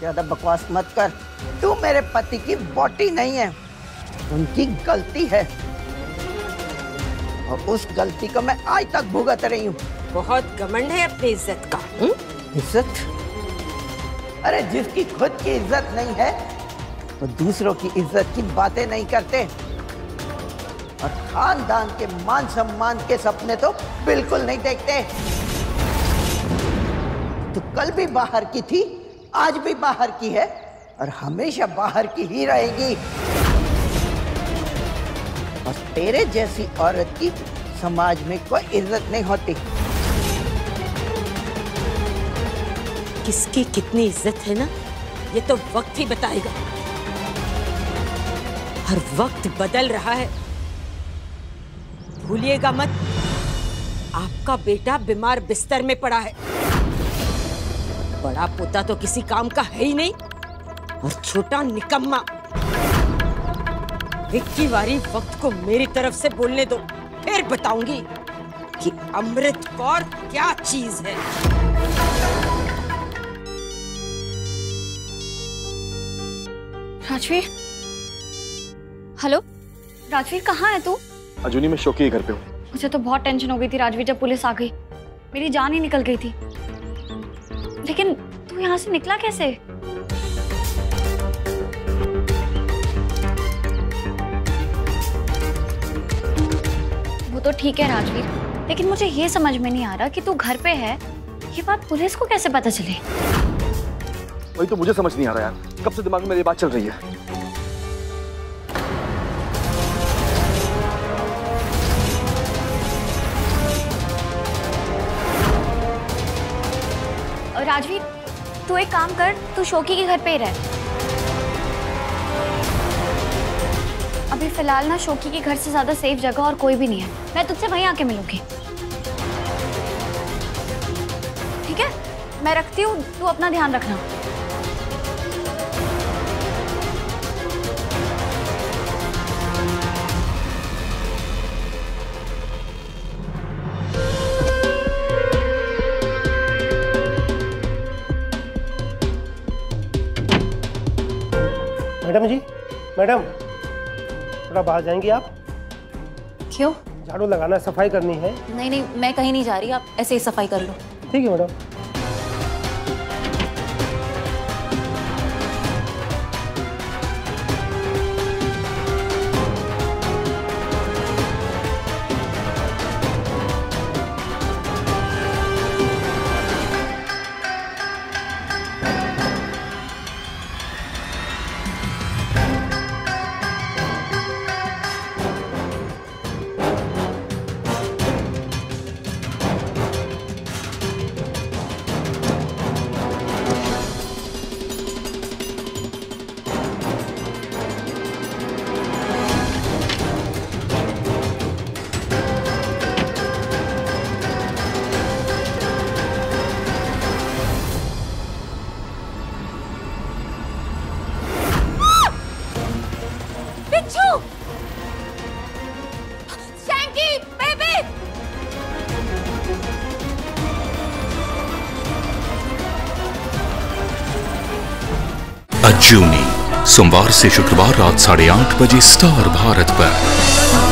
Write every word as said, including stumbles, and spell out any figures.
ज्यादा बकवास मत कर। तू मेरे पति की वोटी नहीं है, उनकी गलती है और उस गलती को मैं आज तक भुगत रही हूँ। बहुत घमंड है अपनी इज्जत का। हुँ? इज्जत? अरे जिसकी खुद की इज्जत नहीं है वो दूसरों की इज्जत की बातें नहीं करते, और खानदान के मान सम्मान के सपने तो बिल्कुल नहीं देखते। तो कल भी बाहर की थी, आज भी बाहर की है और हमेशा बाहर की ही रहेगी। और तेरे जैसी औरत की समाज में कोई इज्जत नहीं होती। किसकी कितनी इज्जत है ना, ये तो वक्त ही बताएगा। हर वक्त बदल रहा है। भूलिएगा मत, आपका बेटा बीमार बिस्तर में पड़ा है। बड़ा पोता तो किसी काम का है ही नहीं और छोटा निकम्मा। विक्की वारी वक्त को मेरी तरफ से बोलने दो, फिर बताऊंगी कि अमृत कौर क्या चीज है। राजवीर, हेलो राजवीर, कहाँ है तू? अजूनी मैं शोकी के घर पे हूँ। मुझे तो बहुत टेंशन हो गई थी राजवीर जब पुलिस आ गई, मेरी जान ही निकल गई थी। लेकिन तू यहाँ से निकला कैसे? वो तो ठीक है राजवीर, लेकिन मुझे ये समझ में नहीं आ रहा कि तू घर पे है, ये बात पुलिस को कैसे पता चले? वही तो मुझे समझ नहीं आ रहा यार, कब से दिमाग में मेरी बात चल रही है। राजवीर, तू एक काम कर, तू शोकी के घर पे ही रह। अभी फिलहाल ना शोकी के घर से ज्यादा सेफ जगह और कोई भी नहीं है। मैं तुझसे वहीं आके मिलूंगी, ठीक है? मैं रखती हूँ, तू अपना ध्यान रखना। मैडम जी, मैडम थोड़ा बाहर जाएंगी आप? क्यों? झाड़ू लगाना, सफाई करनी है। नहीं नहीं, मैं कहीं नहीं जा रही, आप ऐसे ही सफाई कर लो। ठीक है मैडम। अजूनी सोमवार से शुक्रवार रात साढ़े आठ बजे स्टार भारत पर।